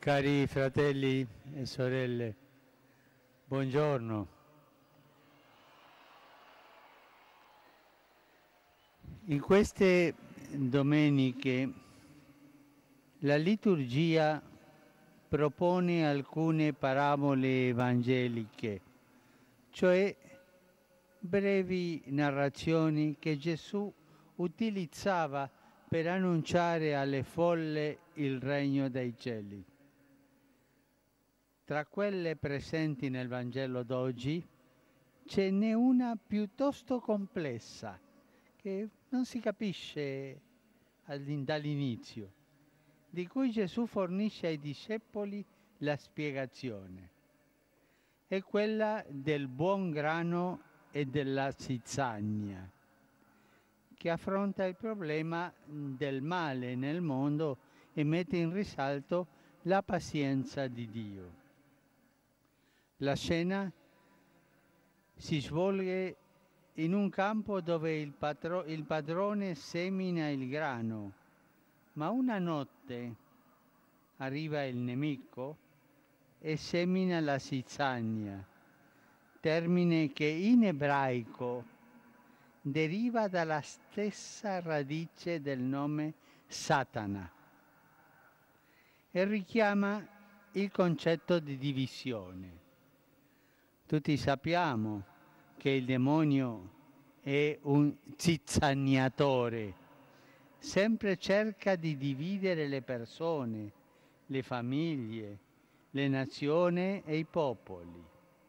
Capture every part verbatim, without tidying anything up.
Cari fratelli e sorelle, buongiorno. In queste domeniche la liturgia propone alcune parabole evangeliche, cioè brevi narrazioni che Gesù utilizzava per annunciare alle folle il regno dei cieli. Tra quelle presenti nel Vangelo d'oggi ce n'è una piuttosto complessa, che non si capisce dall'inizio, di cui Gesù fornisce ai discepoli la spiegazione. È quella del buon grano e della zizzania, che affronta il problema del male nel mondo e mette in risalto la pazienza di Dio. La scena si svolge in un campo dove il, patro, il padrone semina il grano, ma una notte arriva il nemico e semina la zizzania, termine che in ebraico deriva dalla stessa radice del nome Satana e richiama il concetto di divisione. Tutti sappiamo che il demonio è un zizzaniatore, sempre cerca di dividere le persone, le famiglie, le nazioni e i popoli.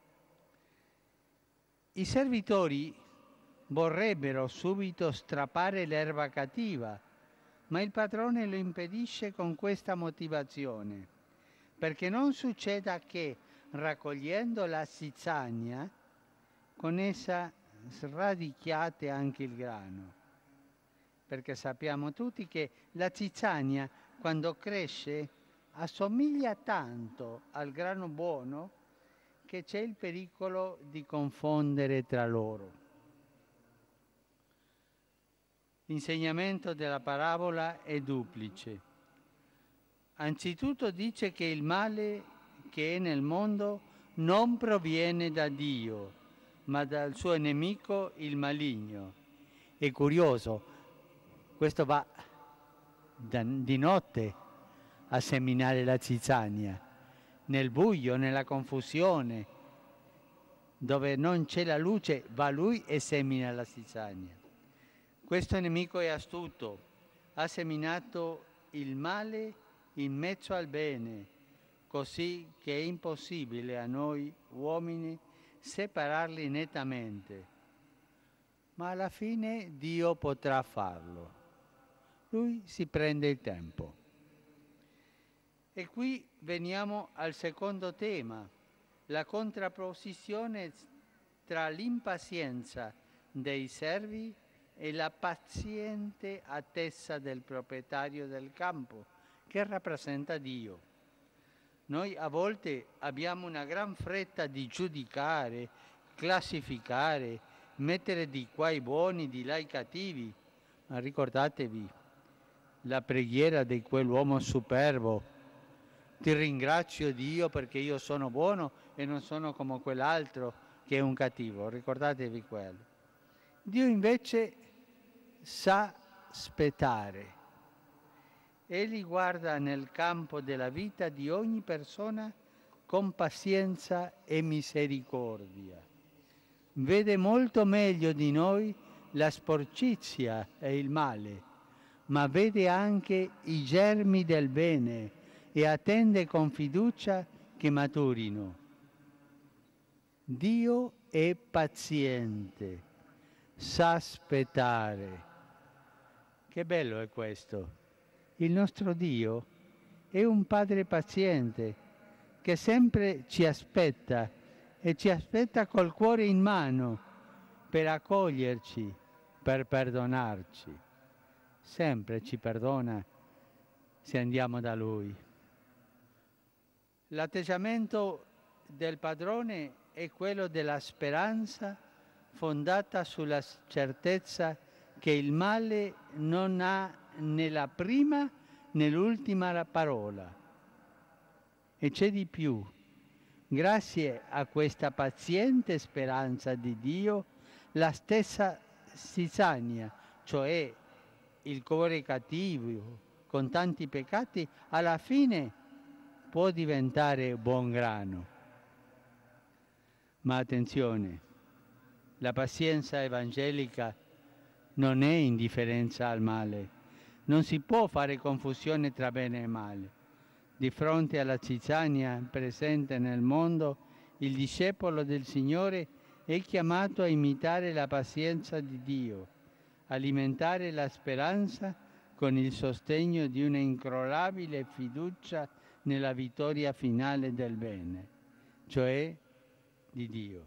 I servitori vorrebbero subito strappare l'erba cattiva, ma il padrone lo impedisce con questa motivazione, perché non succeda che, raccogliendo la zizzania, con essa sradichiate anche il grano. Perché sappiamo tutti che la zizzania, quando cresce, assomiglia tanto al grano buono che c'è il pericolo di confondere tra loro. L'insegnamento della parabola è duplice. Anzitutto dice che il male che è nel mondo non proviene da Dio, ma dal suo nemico il maligno. È curioso, questo va da, di notte a seminare la zizzania, nel buio, nella confusione, dove non c'è la luce, va lui e semina la zizzania. Questo nemico è astuto, ha seminato il male in mezzo al bene, così che è impossibile a noi uomini separarli nettamente. Ma alla fine Dio potrà farlo. Lui si prende il tempo. E qui veniamo al secondo tema, la contrapposizione tra l'impazienza dei servi e la paziente attesa del proprietario del campo, che rappresenta Dio. Noi a volte abbiamo una gran fretta di giudicare, classificare, mettere di qua i buoni, di là i cattivi. Ma ricordatevi la preghiera di quell'uomo superbo. Ti ringrazio Dio perché io sono buono e non sono come quell'altro che è un cattivo. Ricordatevi quello. Dio invece sa aspettare. Egli guarda nel campo della vita di ogni persona con pazienza e misericordia. Vede molto meglio di noi la sporcizia e il male, ma vede anche i germi del bene e attende con fiducia che maturino. Dio è paziente, sa aspettare. Che bello è questo! Il nostro Dio è un Padre paziente che sempre ci aspetta e ci aspetta col cuore in mano per accoglierci, per perdonarci. Sempre ci perdona se andiamo da Lui. L'atteggiamento del padrone è quello della speranza fondata sulla certezza che il male non ha né la prima né l'ultima parola. E c'è di più. Grazie a questa paziente speranza di Dio, la stessa zizzania, cioè il cuore cattivo, con tanti peccati, alla fine può diventare buon grano. Ma attenzione, la pazienza evangelica non è indifferenza al male. Non si può fare confusione tra bene e male. Di fronte alla zizzania presente nel mondo, il discepolo del Signore è chiamato a imitare la pazienza di Dio, alimentare la speranza con il sostegno di una incrollabile fiducia nella vittoria finale del bene, cioè di Dio.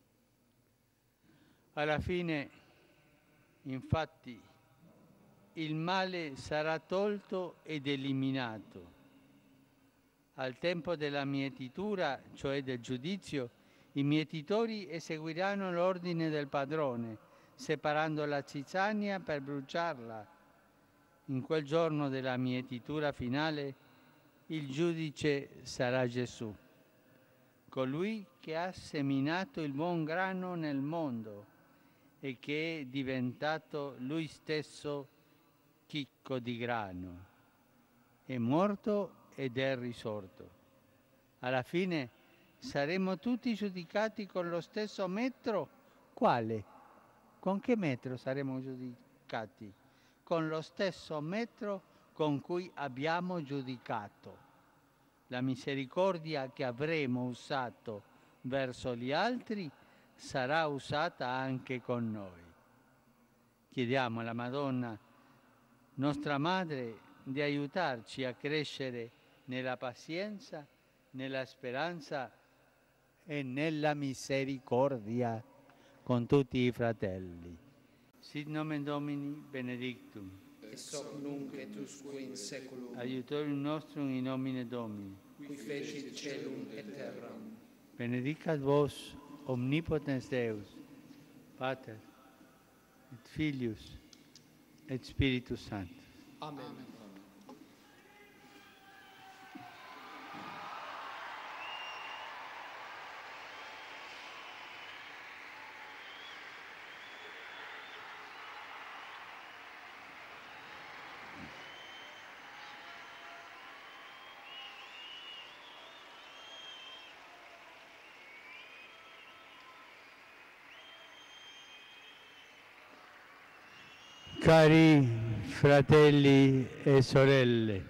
Alla fine, infatti, il male sarà tolto ed eliminato. Al tempo della mietitura, cioè del giudizio, i mietitori eseguiranno l'ordine del padrone, separando la zizzania per bruciarla. In quel giorno della mietitura finale, il giudice sarà Gesù, colui che ha seminato il buon grano nel mondo e che è diventato lui stesso chicco di grano. È morto ed è risorto. Alla fine saremo tutti giudicati con lo stesso metro. Quale? Con che metro saremo giudicati? Con lo stesso metro con cui abbiamo giudicato. La misericordia che avremo usato verso gli altri sarà usata anche con noi. Chiediamo alla Madonna, nostra Madre, di aiutarci a crescere nella pazienza, nella speranza e nella misericordia con tutti i fratelli. Sit nomen Domini benedictum. Et hoc nunc et usque in saeculum. Aiutorium nostrum in nomine Domini. Qui fecit caelum et terram. Benedicat vos omnipotens Deus, Pater et Filius et Spiritus Sanctus. Amen. Cari fratelli e sorelle,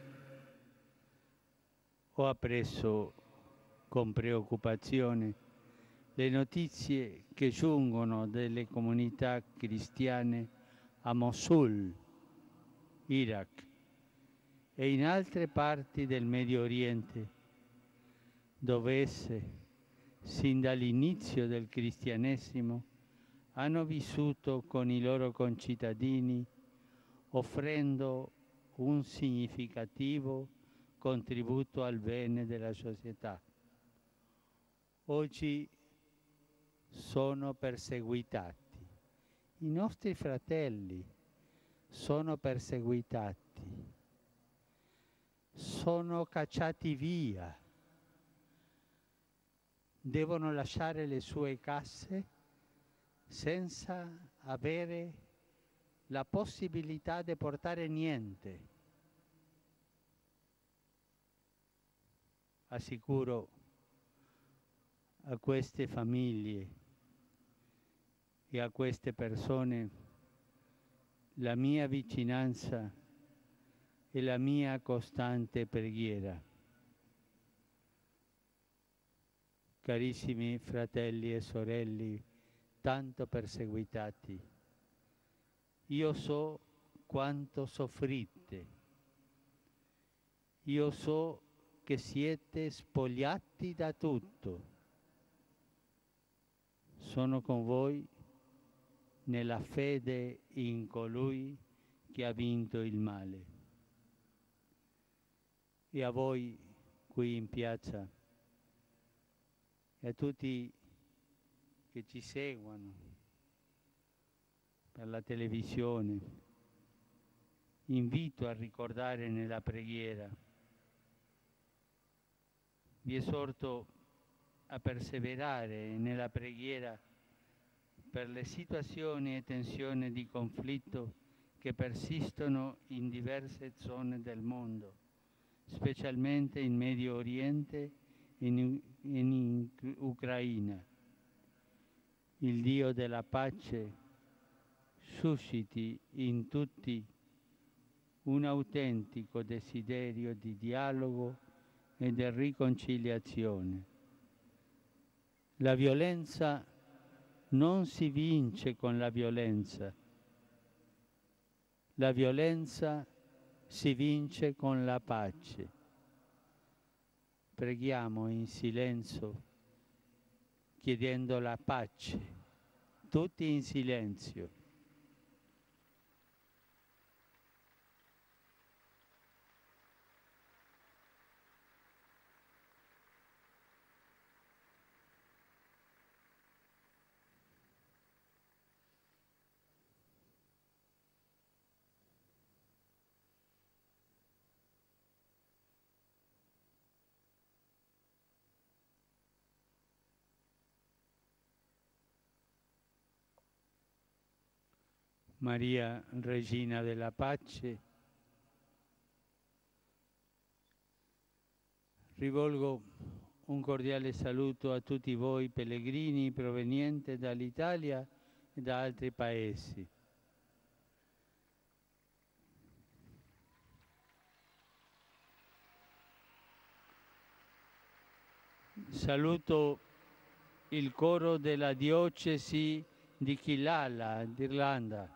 ho appreso con preoccupazione le notizie che giungono dalle comunità cristiane a Mosul, Iraq e in altre parti del Medio Oriente, dove esse, sin dall'inizio del cristianesimo, hanno vissuto con i loro concittadini offrendo un significativo contributo al bene della società. Oggi sono perseguitati. I nostri fratelli sono perseguitati, sono cacciati via, devono lasciare le sue case senza avere la possibilità di portare niente. Assicuro a queste famiglie e a queste persone la mia vicinanza e la mia costante preghiera. Carissimi fratelli e sorelle, tanto perseguitati, io so quanto soffrite, io so che siete spogliati da tutto. Sono con voi nella fede in colui che ha vinto il male. E a voi qui in piazza e a tutti che ci seguono per la televisione, invito a ricordare nella preghiera Vi esorto a perseverare nella preghiera per le situazioni e tensioni di conflitto che persistono in diverse zone del mondo, specialmente in Medio Oriente e in, in Ucraina. Il Dio della pace susciti in tutti un autentico desiderio di dialogo e di riconciliazione. La violenza non si vince con la violenza. La violenza si vince con la pace. Preghiamo in silenzio, chiedendo la pace, tutti in silenzio. Maria, Regina della Pace, rivolgo un cordiale saluto a tutti voi pellegrini provenienti dall'Italia e da altri paesi. Saluto il coro della diocesi di Killala, d'Irlanda,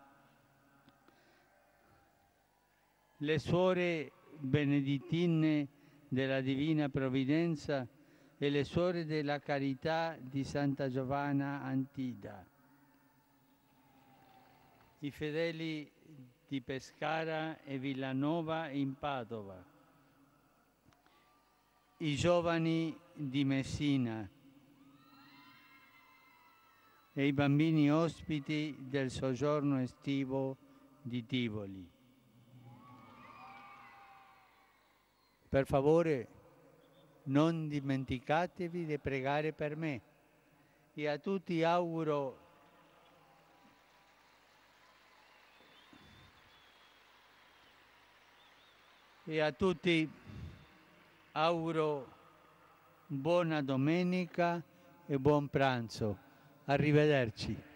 le suore benedittine della Divina Provvidenza e le suore della Carità di Santa Giovanna Antida, i fedeli di Pescara e Villanova in Padova, i giovani di Messina e i bambini ospiti del soggiorno estivo di Tivoli. Per favore, non dimenticatevi di pregare per me. E a tutti auguro e a tutti auguro buona domenica e buon pranzo. Arrivederci.